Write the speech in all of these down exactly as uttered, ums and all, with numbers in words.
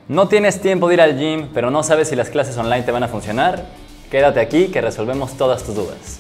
¿No tienes tiempo de ir al gym, pero no sabes si las clases online te van a funcionar? Quédate aquí que resolvemos todas tus dudas.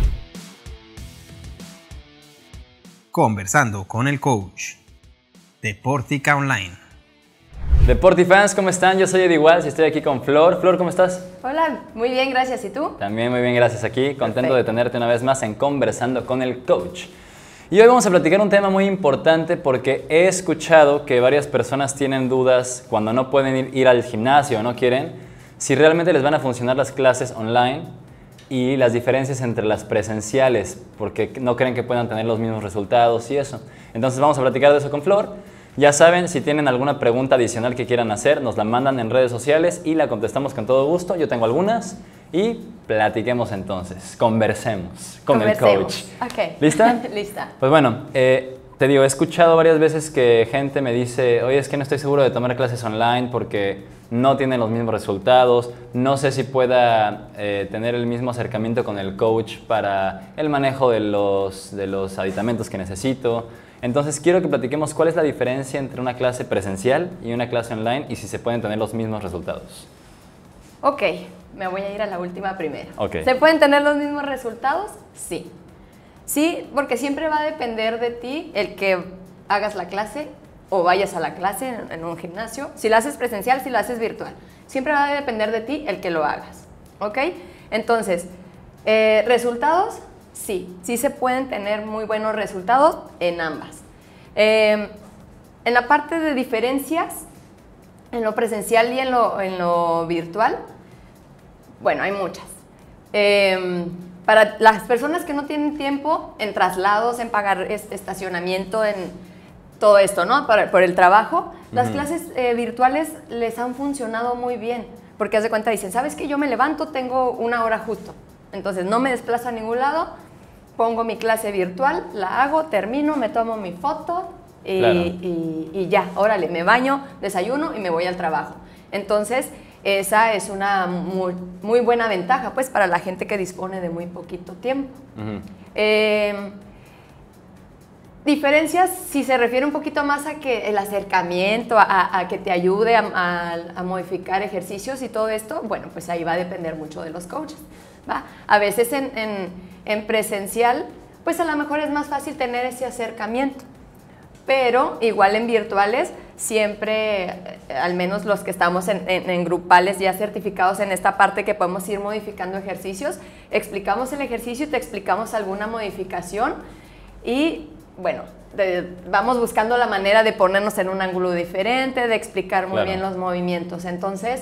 Conversando con el coach. Deportica Online. Deportifans, ¿cómo están? Yo soy Eddie Walsh y estoy aquí con Flor. Flor, ¿cómo estás? Hola, muy bien, gracias. ¿Y tú? También muy bien, gracias. Aquí, contento Perfecto. de tenerte una vez más en Conversando con el Coach. Y hoy vamos a platicar un tema muy importante porque he escuchado que varias personas tienen dudas cuando no pueden ir, ir al gimnasio o no quieren, si realmente les van a funcionar las clases online y las diferencias entre las presenciales, porque no creen que puedan tener los mismos resultados y eso. Entonces vamos a platicar de eso con Flor. Ya saben, si tienen alguna pregunta adicional que quieran hacer, nos la mandan en redes sociales y la contestamos con todo gusto. Yo tengo algunas y platiquemos entonces, conversemos con el coach. Okay. ¿Lista? Lista. Pues bueno, eh, te digo, he escuchado varias veces que gente me dice, oye, es que no estoy seguro de tomar clases online porque no tienen los mismos resultados, no sé si pueda eh, tener el mismo acercamiento con el coach para el manejo de los, de los aditamentos que necesito. Entonces quiero que platiquemos cuál es la diferencia entre una clase presencial y una clase online y si se pueden tener los mismos resultados. Ok, me voy a ir a la última primero. Okay. ¿Se pueden tener los mismos resultados? Sí. Sí, porque siempre va a depender de ti el que hagas la clase o vayas a la clase en, en un gimnasio. Si la haces presencial, si la haces virtual. Siempre va a depender de ti el que lo hagas. ¿Ok? Entonces, eh, ¿resultados? Sí, sí se pueden tener muy buenos resultados en ambas. Eh, en la parte de diferencias, en lo presencial y en lo, en lo virtual, bueno, hay muchas. Eh, para las personas que no tienen tiempo en traslados, en pagar estacionamiento, en todo esto, ¿no? Para, por el trabajo, uh-huh. Las clases eh, virtuales les han funcionado muy bien, porque haz de cuenta, dicen, ¿sabes qué? Yo me levanto, tengo una hora justo, entonces no me desplazo a ningún lado, pongo mi clase virtual, la hago, termino, me tomo mi foto y, claro. y, y ya, órale, me baño, desayuno y me voy al trabajo. Entonces, esa es una muy, muy buena ventaja, pues, para la gente que dispone de muy poquito tiempo. Uh-huh. eh, diferencias, si se refiere un poquito más a que el acercamiento, a, a que te ayude a, a, a modificar ejercicios y todo esto, bueno, pues ahí va a depender mucho de los coaches, ¿va? A veces en, en, en presencial, pues a lo mejor es más fácil tener ese acercamiento, pero igual en virtuales, siempre, al menos los que estamos en, en, en grupales ya certificados en esta parte que podemos ir modificando ejercicios, explicamos el ejercicio y te explicamos alguna modificación y bueno, de, vamos buscando la manera de ponernos en un ángulo diferente, de explicar muy claro. bien los movimientos. Entonces,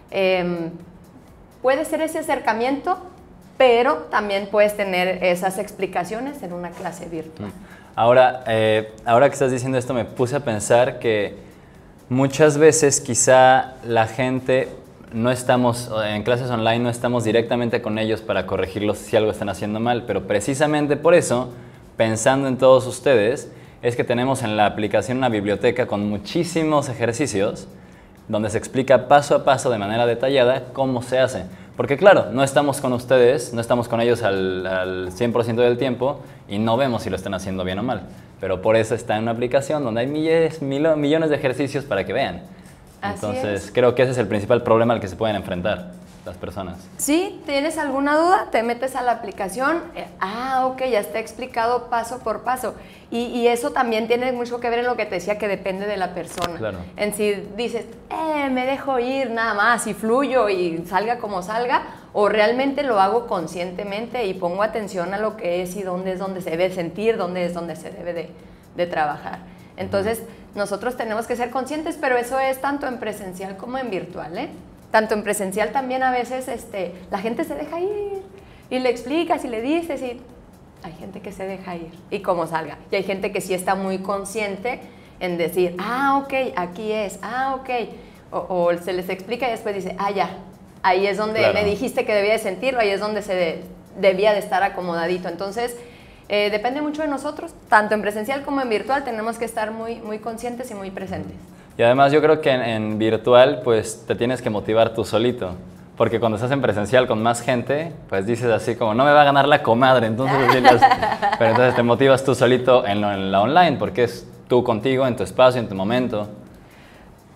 eh, puede ser ese acercamiento, pero también puedes tener esas explicaciones en una clase virtual. Ahora, eh, ahora que estás diciendo esto, me puse a pensar que muchas veces quizá la gente no estamos, en clases online no estamos directamente con ellos para corregirlos si algo están haciendo mal, pero precisamente por eso, pensando en todos ustedes, es que tenemos en la aplicación una biblioteca con muchísimos ejercicios donde se explica paso a paso de manera detallada cómo se hace. Porque claro, no estamos con ustedes, no estamos con ellos al, al cien por ciento del tiempo y no vemos si lo están haciendo bien o mal. Pero por eso está en una aplicación donde hay miles, mil, millones de ejercicios para que vean. Así Entonces, es. creo que ese es el principal problema al que se pueden enfrentar las personas. Sí, ¿tienes alguna duda? Te metes a la aplicación, eh, ah, ok, ya está explicado paso por paso. Y, y eso también tiene mucho que ver en lo que te decía, que depende de la persona. Claro. En si dices, eh, me dejo ir nada más y fluyo y salga como salga, o realmente lo hago conscientemente y pongo atención a lo que es y dónde es donde se debe sentir, dónde es donde se debe de, de trabajar. Entonces, uh-huh. nosotros tenemos que ser conscientes, pero eso es tanto en presencial como en virtual, ¿eh? Tanto en presencial también a veces este, la gente se deja ir y le explicas y le dices y hay gente que se deja ir y como salga. Y hay gente que sí está muy consciente en decir, ah, ok, aquí es, ah, ok. O, o se les explica y después dice, ah, ya, ahí es donde claro. me dijiste que debía de sentirlo, ahí es donde se de, debía de estar acomodadito. Entonces, eh, depende mucho de nosotros, tanto en presencial como en virtual tenemos que estar muy, muy conscientes y muy presentes. Y además yo creo que en, en virtual pues te tienes que motivar tú solito, porque cuando estás en presencial con más gente, pues dices así como, no me va a ganar la comadre, entonces dices, pero entonces te motivas tú solito en, lo, en la online, porque es tú contigo, en tu espacio, en tu momento.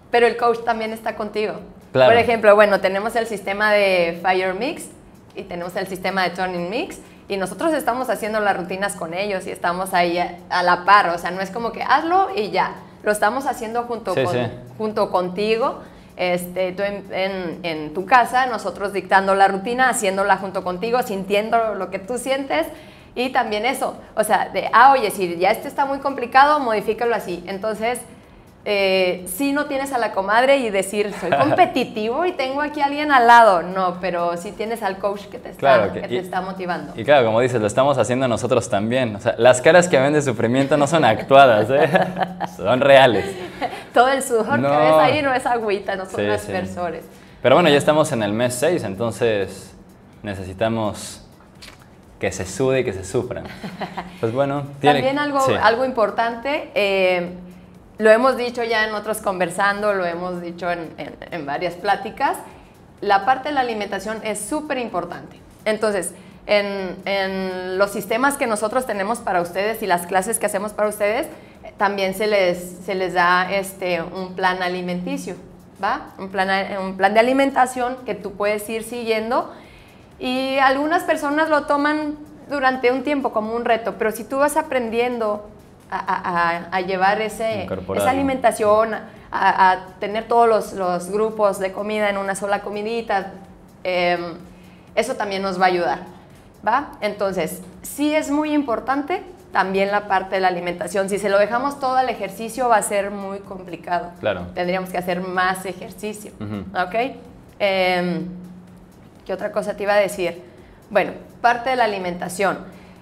pero el coach también está contigo. Claro. Por ejemplo, bueno, tenemos el sistema de Fire Mix y tenemos el sistema de Turning Mix y nosotros estamos haciendo las rutinas con ellos y estamos ahí a, a la par, o sea, no es como que hazlo y ya, lo estamos haciendo junto, sí, con, sí. junto contigo, este, tú en, en, en tu casa, nosotros dictando la rutina, haciéndola junto contigo, sintiendo lo que tú sientes. Y también eso, o sea, de, ah, oye, si ya este está muy complicado, modifícalo así. Entonces, eh, sí no tienes a la comadre y decir, soy competitivo y tengo aquí a alguien al lado. No, pero sí tienes al coach que te está, Claro, que, que te y, está motivando. Y claro, como dices, lo estamos haciendo nosotros también. O sea, las caras que ven de sufrimiento no son actuadas, ¿eh? Son reales. Todo el sudor no. que ves ahí no es agüita, no son sí, aspersores. Sí. Pero bueno, ya estamos en el mes seis, entonces necesitamos que se sude y que se sufran. Pues bueno, tiene, también algo, sí. algo importante, eh, lo hemos dicho ya en otros conversando, lo hemos dicho en, en, en varias pláticas, la parte de la alimentación es súper importante. Entonces, en, en los sistemas que nosotros tenemos para ustedes y las clases que hacemos para ustedes, también se les, se les da este, un plan alimenticio, ¿va? Un plan, un plan de alimentación que tú puedes ir siguiendo. Y algunas personas lo toman durante un tiempo como un reto, pero si tú vas aprendiendo a, a, a llevar ese, esa alimentación, a, a tener todos los, los grupos de comida en una sola comidita, eh, eso también nos va a ayudar, ¿va? Entonces, sí es muy importante también la parte de la alimentación. Si se lo dejamos todo al ejercicio va a ser muy complicado. Claro. Tendríamos que hacer más ejercicio, Uh-huh. ¿ok? Eh, ¿Qué otra cosa te iba a decir? Bueno, parte de la alimentación,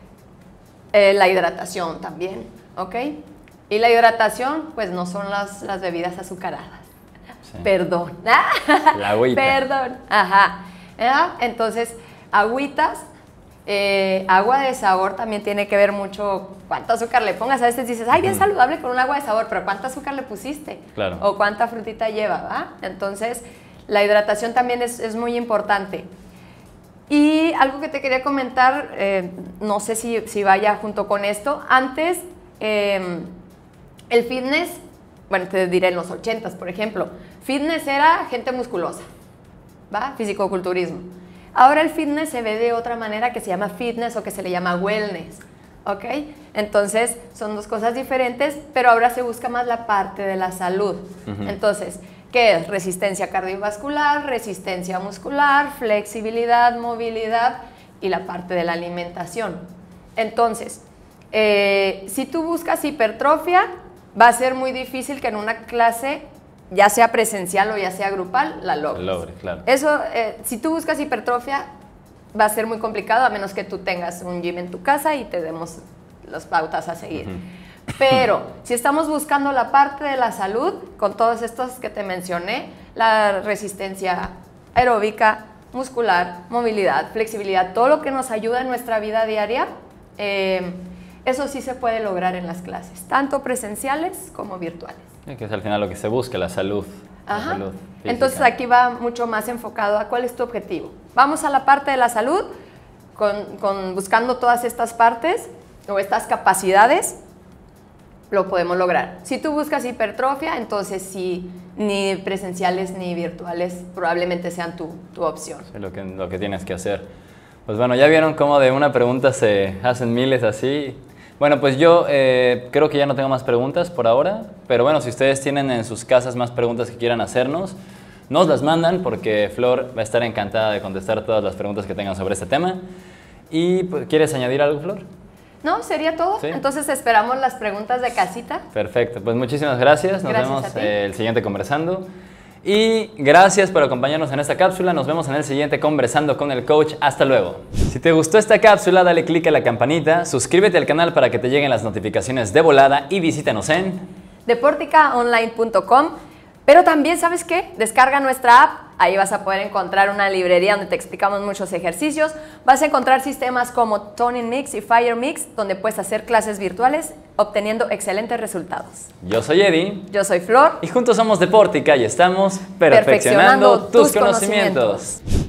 eh, la hidratación también, ¿ok? Y la hidratación, pues no son las, las bebidas azucaradas. Sí. Perdón. La agüita. Perdón. Ajá. ¿Ya? Entonces, agüitas, eh, agua de sabor también tiene que ver mucho cuánto azúcar le pongas. A veces dices, ay, bien saludable con un agua de sabor, pero ¿cuánto azúcar le pusiste? Claro. O cuánta frutita lleva, ¿va? Entonces, la hidratación también es, es muy importante. Y algo que te quería comentar, eh, no sé si, si vaya junto con esto. Antes, eh, el fitness, bueno, te diré en los ochentas, por ejemplo, fitness era gente musculosa, ¿va? Fisicoculturismo. Ahora el fitness se ve de otra manera que se llama fitness o que se le llama wellness, ¿ok? Entonces, son dos cosas diferentes, pero ahora se busca más la parte de la salud. Uh-huh. Entonces, ¿qué es? Resistencia cardiovascular, resistencia muscular, flexibilidad, movilidad y la parte de la alimentación. Entonces, eh, si tú buscas hipertrofia, va a ser muy difícil que en una clase, ya sea presencial o ya sea grupal, la logres. Logre, claro. Eso, eh, si tú buscas hipertrofia, va a ser muy complicado a menos que tú tengas un gym en tu casa y te demos las pautas a seguir. Uh-huh. Pero si estamos buscando la parte de la salud, con todos estos que te mencioné, la resistencia aeróbica, muscular, movilidad, flexibilidad, todo lo que nos ayuda en nuestra vida diaria, eh, eso sí se puede lograr en las clases, tanto presenciales como virtuales. Que es al final lo que se busca, la salud. Ajá. La salud Entonces aquí va mucho más enfocado a cuál es tu objetivo. Vamos a la parte de la salud, con, con buscando todas estas partes o estas capacidades, lo podemos lograr. Si tú buscas hipertrofia, entonces sí, ni presenciales ni virtuales probablemente sean tu, tu opción. Sí, lo que, lo que tienes que hacer. Pues bueno, ya vieron cómo de una pregunta se hacen miles así. Bueno, pues yo eh, creo que ya no tengo más preguntas por ahora, pero bueno, si ustedes tienen en sus casas más preguntas que quieran hacernos, nos las mandan porque Flor va a estar encantada de contestar todas las preguntas que tengan sobre este tema. ¿Y pues, quieres añadir algo, Flor? No, sería todo. ¿Sí? Entonces esperamos las preguntas de casita. Perfecto, pues muchísimas gracias. Nos gracias vemos eh, el siguiente Conversando. Y gracias por acompañarnos en esta cápsula. Nos vemos en el siguiente Conversando con el Coach. Hasta luego. Si te gustó esta cápsula, dale click a la campanita, suscríbete al canal para que te lleguen las notificaciones de volada y visítanos en deportica online punto com. Pero también, ¿sabes qué? Descarga nuestra app. Ahí vas a poder encontrar una librería donde te explicamos muchos ejercicios. Vas a encontrar sistemas como Turning Mix y Fire Mix, donde puedes hacer clases virtuales obteniendo excelentes resultados. Yo soy Eddie. Yo soy Flor. Y juntos somos Deportica y estamos perfeccionando, perfeccionando tus, tus conocimientos. conocimientos.